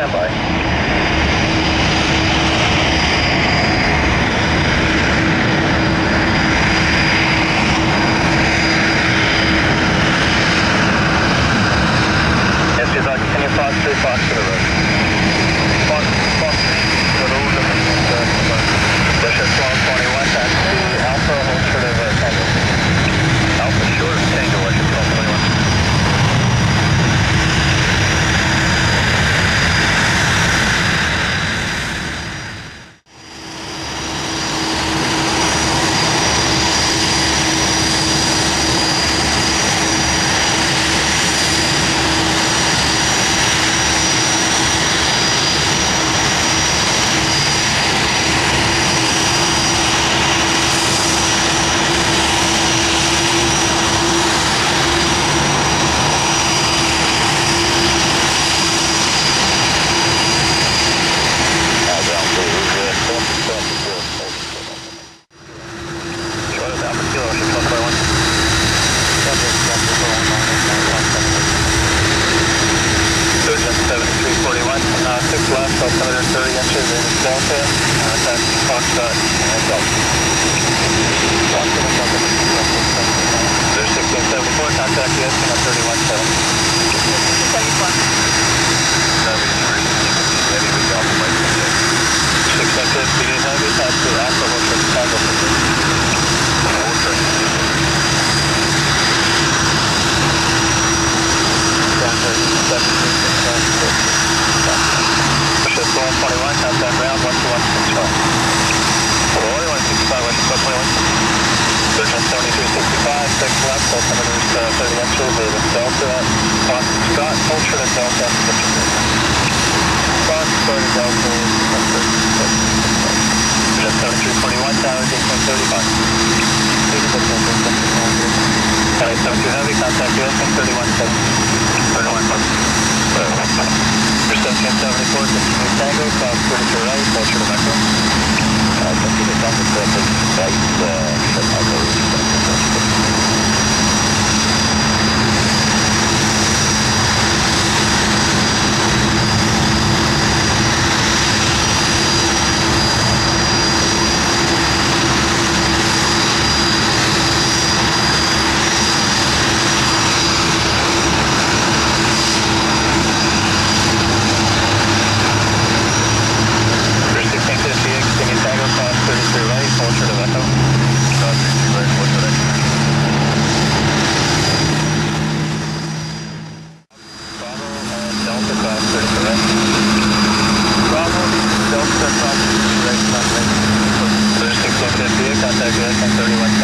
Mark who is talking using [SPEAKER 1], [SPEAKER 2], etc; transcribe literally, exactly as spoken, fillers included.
[SPEAKER 1] stand by. Yes, you'd like to continue Fox three, Fox to the road. Fox, Fox three, to the road, Bishop twelve twenty-one, taxi, Alpha, hold short of uh, Tango. Alpha, short of Tango, Bishop twelve twenty-one. seventy-three forty-one, uh, six left, about one hundred thirty inches in Delta, uh, that's Foxtrot and Delta. There's sixteen seventy-four, contact U S on thirty-one seven. sixteen seventy-four. Heavy with Delta Mike. six fifty, heavy, taxi, Alpha, hold for the Tango. Hold for Bishop twelve twenty-one, contact ground one two one six five. Roy one sixty-five, West twelve twenty-one. Surgeon seventy-three sixty-five, six left, altimeter's uh, thirty inches, David Delta, Fox Scott, hold short of Delta, Fox Scott, Delta, Bishop seventy-three forty-one, tower eighteen thirty-five. County seventy-two heavy, contact U S on thirty-one seven. thirty-one seven. For seventeen seventy-four, continue Tango, cross thirty-two right, hold short of Echo. Uh, continue Tango, thirty-two right, uh, shut Echo, contact U S on thirty-one